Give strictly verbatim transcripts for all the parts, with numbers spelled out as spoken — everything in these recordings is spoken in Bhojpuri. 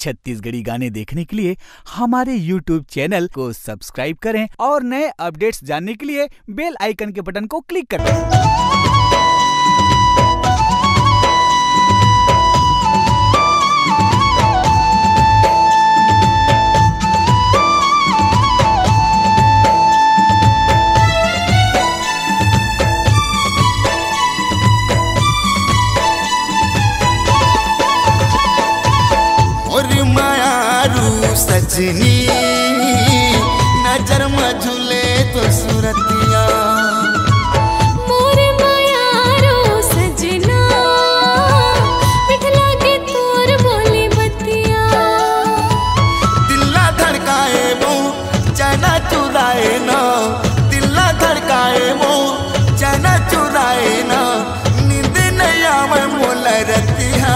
छत्तीसगढ़ी गाने देखने के लिए हमारे यूट्यूब चैनल को सब्सक्राइब करें और नए अपडेट्स जानने के लिए बेल आइकन के बटन को क्लिक करें। सजनी नजर में झूले तो सूरतिया मोर मायारो सजना मिठला के तोर बोली बतिया दिल्ला धड़काए वो चना चुराए ना दिल्ला धड़काए वो चना चुराए ना नींद नहीं आवे मोल रतिया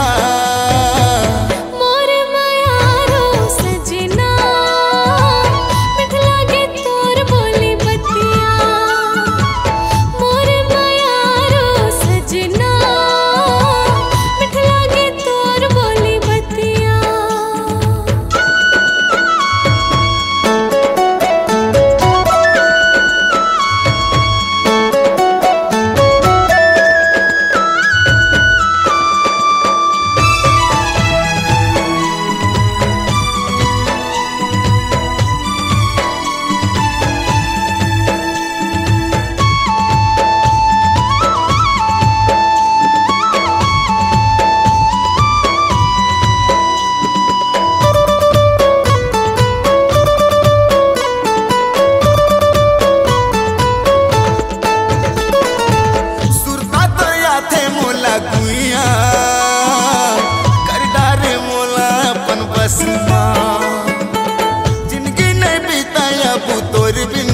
जिंदगी नहीं बीताया तोर बिन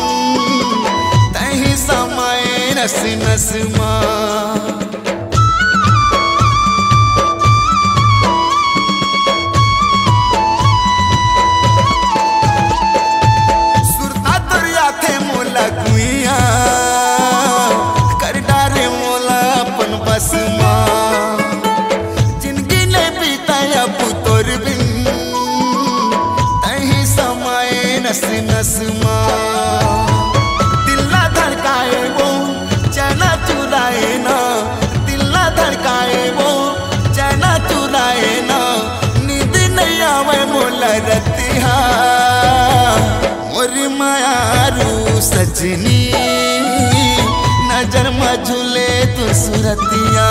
तही समय नस नस सुरता दरिया थे मोला कुइया कर डारे मोला अपन बस जिंदगी नहीं बीताया तोर बिन नस नस दिल्ला धड़काए वो चना चुराए ना दिल्ला धड़काए वो चना चुराए ना नींद नहीं आवे मोल रतिया मोर मायारू सजनी नजर में झूले तू सूरतिया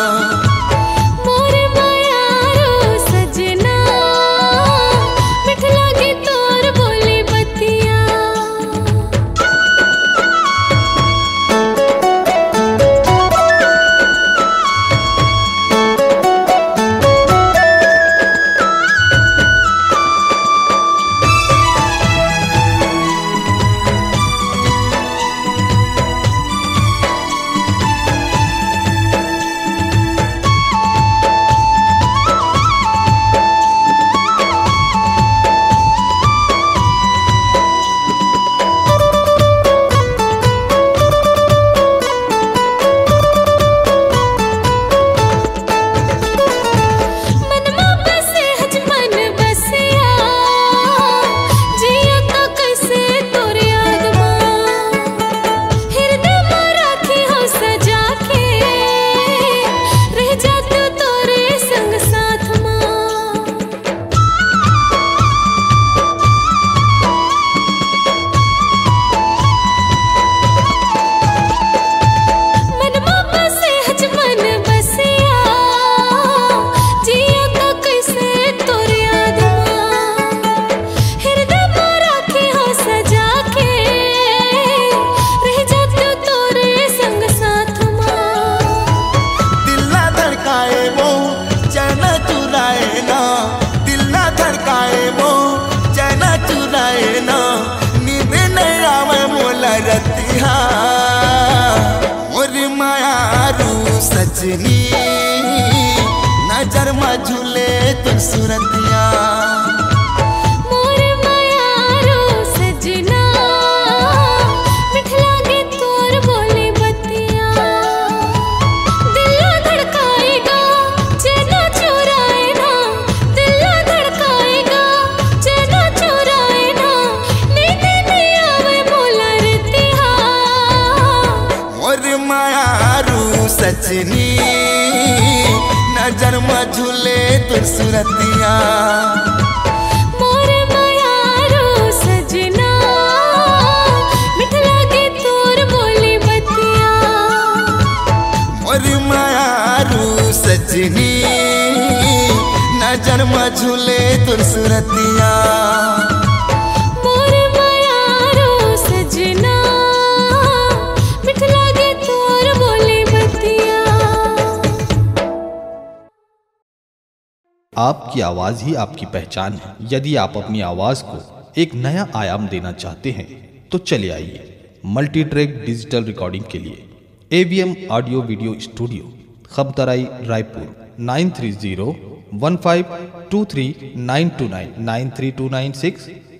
सजनी नजर में झूले तू सूरतिया दिल्ला धड़काएगा चना चुराए ना दिल्ला धड़का सजनी नजर में झूले तुर सुरतिया मोर मायारो सजना मिठ लागे तोर बोली बतिया मोर मायारू सजनी नजर में झूले तुर सुरतिया मोर मायारो सजना मिठ लागे तोर बोली बतिया। आपकी आवाज ही आपकी पहचान है। यदि आप अपनी आवाज को एक नया आयाम देना चाहते हैं तो चले आइए मल्टी ट्रैक डिजिटल रिकॉर्डिंग के लिए AVM audio video studio, Khabtarai, Raipur nine three zero one five two three nine two nine nine three two nine six